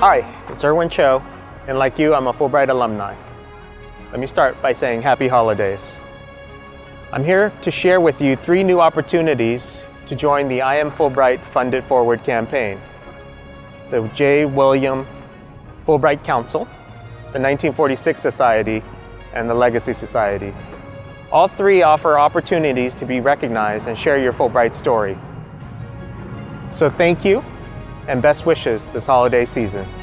Hi, it's Erwin Cho, and like you, I'm a Fulbright alumni. Let me start by saying happy holidays. I'm here to share with you 3 new opportunities to join the I Am Fulbright Fund It Forward campaign. The J. William Fulbright Council, the 1946 Society, and the Legacy Society. All 3 offer opportunities to be recognized and share your Fulbright story. So thank you, and best wishes this holiday season.